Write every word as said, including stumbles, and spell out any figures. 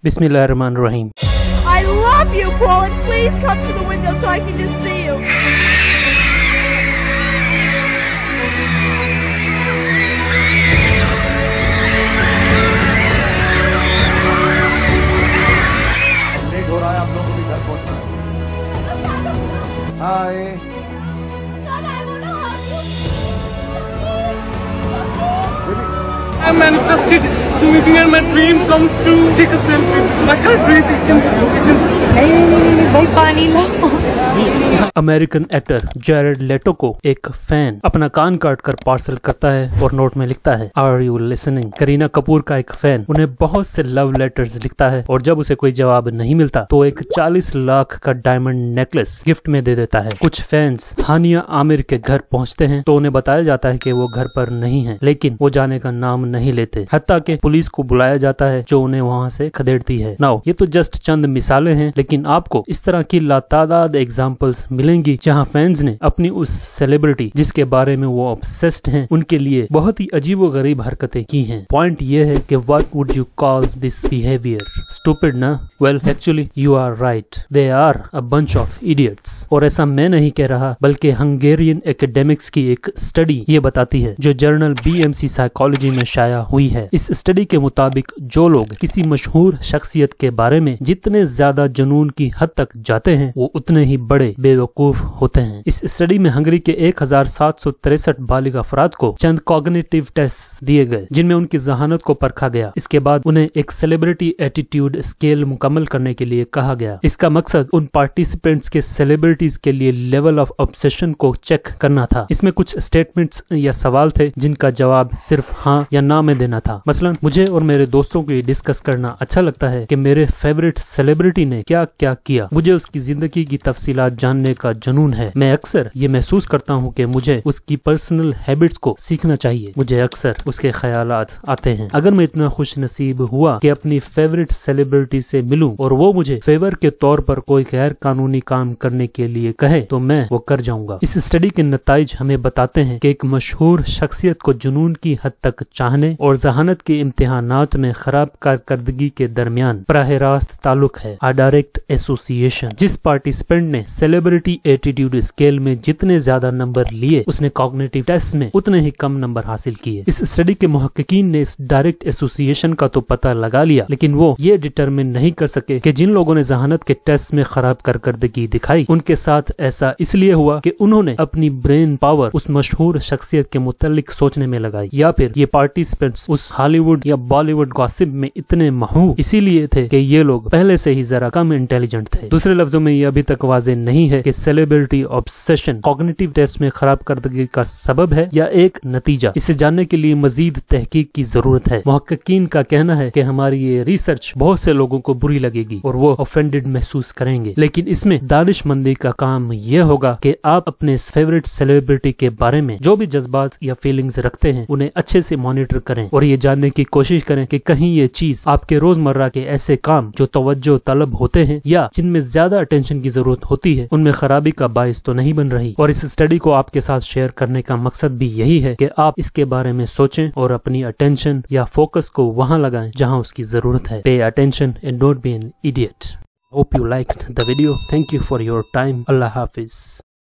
Bismillahirrahmanirrahim. I love you, Paul, and please come to the window so I can just see you. Late हो रहा है, आप लोगों को भी घर पहुंचना है। हाय। I'm manifested to meet you and my dream comes true. Take a selfie. I can't breathe. You can, you can see. नहीं नहीं नहीं नहीं भाई पानी लाओ। अमेरिकन एक्टर जैरेड लेटो को एक फैन अपना कान काट कर पार्सल करता है और नोट में लिखता है, are you listening. Kareena Kapoor का एक फैन उन्हें बहुत से लव लेटर्स लिखता है और जब उसे कोई जवाब नहीं मिलता तो एक चालीस लाख का डायमंड नेकलेस गिफ्ट में दे देता है। कुछ फैंस हानिया आमिर के घर पहुंचते हैं तो उन्हें बताया जाता है कि वो घर पर नहीं है, लेकिन वो जाने का नाम नहीं लेते, हत्ता कि पुलिस को बुलाया जाता है जो उन्हें वहाँ से खदेड़ती है। नाउ ये तो जस्ट चंद मिसालें हैं, लेकिन आपको इस तरह की लातादाद एग्जाम्पल्स मिलेंगी जहाँ फैंस ने अपनी उस सेलिब्रिटी जिसके बारे में वो ऑब्सेस्ड हैं उनके लिए बहुत ही अजीबोगरीब हरकतें की हैं। पॉइंट ये है कि what would you call this behaviour? Stupid ना? Well actually you are right, they are a bunch of idiots. और ऐसा मैं नहीं कह रहा बल्कि हंगेरियन एकेडमिक्स की एक स्टडी ये बताती है जो journal B M C psychology में शाया हुई है। इस स्टडी के मुताबिक जो लोग किसी मशहूर शख्सियत के बारे में जितने ज्यादा जुनून की हद तक जाते हैं वो उतने ही बड़े बेवकूफ होते हैं। इस स्टडी में हंगरी के एक हजार सात सौ तिरसठ बालिग अफराद को चंद कॉग्निटिव टेस्ट दिए गए जिनमें उनकी जहानत को परखा गया। इसके बाद उन्हें एक सेलिब्रिटी एटीट्यूड स्केल मुकम्मल करने के लिए कहा गया। इसका मकसद उन पार्टिसिपेंट्स के सेलिब्रिटीज के लिए लेवल ऑफ ऑब्सेशन को चेक करना था। इसमें कुछ स्टेटमेंट्स या सवाल थे जिनका जवाब सिर्फ हाँ या ना में देना था। मसलन मुझे और मेरे दोस्तों को डिस्कस करना अच्छा लगता है कि मेरे फेवरेट सेलिब्रिटी ने क्या क्या किया। मुझे उसकी जिंदगी की तफसीलात जानने का जुनून है। मैं अक्सर ये महसूस करता हूँ कि मुझे उसकी पर्सनल हैबिट्स को सीखना चाहिए। मुझे अक्सर उसके ख्यालात आते हैं। अगर मैं इतना खुश नसीब हुआ कि अपनी फेवरेट सेलिब्रिटी से मिलूं और वो मुझे फेवर के तौर पर कोई गैर कानूनी काम करने के लिए कहे तो मैं वो कर जाऊंगा। इस स्टडी के नताइज हमें बताते हैं कि एक मशहूर शख्सियत को जुनून की हद तक चाहने और जहानत के इम्तिहानात में खराब कारकर्दगी के दरमियान बराह रास्त ताल्लुक है। A direct association. जिस पार्टिसिपेंट ने सेलिब्रिटी एटीट्यूड स्केल में जितने ज्यादा नंबर लिए उसने कॉग्निटिव टेस्ट में उतने ही कम नंबर हासिल किए। इस स्टडी के मुहक्किकीन ने इस डायरेक्ट एसोसिएशन का तो पता लगा लिया, लेकिन वो ये डिटरमिन नहीं कर सके कि जिन लोगों ने जहानत के टेस्ट में खराब कारकर्दगी दिखाई उनके साथ ऐसा इसलिए हुआ कि उन्होंने अपनी ब्रेन पावर उस मशहूर शख्सियत के मुतालिक सोचने में लगाई, या फिर ये पार्टिसिपेंट्स उस हॉलीवुड या बॉलीवुड गॉसिप में इतने महू इसीलिए थे कि ये लोग पहले से ही जरा कम इंटेलिजेंट थे। दूसरे लफ्जों में ये अभी तक वाज़ेह नहीं है कि सेलिब्रिटी ऑब्सेशन कॉग्निटिव टेस्ट में खराब कारकर्दगी का सबब है या एक नतीजा। इसे जानने के लिए मजीद तहकीक की जरूरत है। मुहक्किकीन का कहना है कि हमारी ये रिसर्च बहुत से लोगों को बुरी लगेगी और वो ऑफेंडेड महसूस करेंगे, लेकिन इसमें दानिशमंदी का काम ये होगा कि आप अपने फेवरेट सेलिब्रिटी के बारे में जो भी जज्बात या फीलिंग्स रखते हैं उन्हें अच्छे से मॉनिटर करें और ये जानने की कोशिश करें कि कहीं ये चीज आपके रोजमर्रा के ऐसे काम जो तवज्जो तलब होते हैं या जिनमें ज्यादा अटेंशन की जरूरत होती है उनमें खराबी का बाइस तो नहीं बन रही। और इस स्टडी को आपके साथ शेयर करने का मकसद भी यही है कि आप इसके बारे में सोचें और अपनी अटेंशन या फोकस को वहां लगाएं जहां उसकी जरूरत है। Pay attention and don't be an idiot. Hope you liked the video. Thank you for your time. Allah Hafiz.